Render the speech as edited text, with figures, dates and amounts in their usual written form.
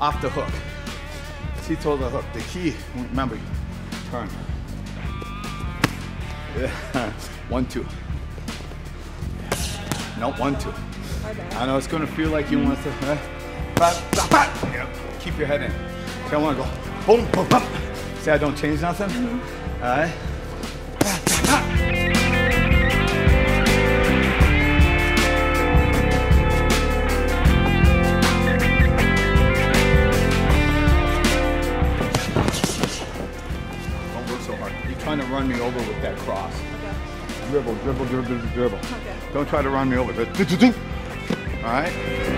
off the hook. T-toe the hook. The key, remember, turn. Yeah. 1, 2. No, 1, 2. I know it's gonna feel like you want to. Yep. Keep your head in. Okay, I want to go. Boom, boom, boom. See, I don't change nothing. All right. Don't work so hard. You're trying to run me over with that cross. Okay. Dribble, dribble, dribble, dribble. Okay. Don't try to run me over. All right.